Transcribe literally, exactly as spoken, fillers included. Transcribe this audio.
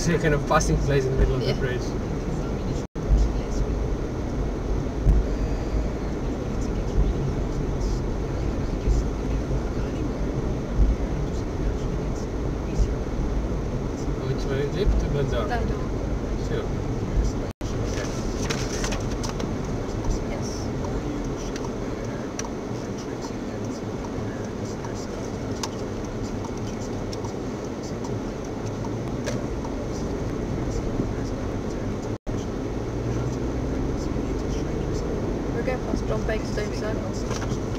actually kind of passing place in the middle of Yeah. the bridge. Which way is it? To Bandar? Down door. Sure. Yes. We're going past John Baker's Circle.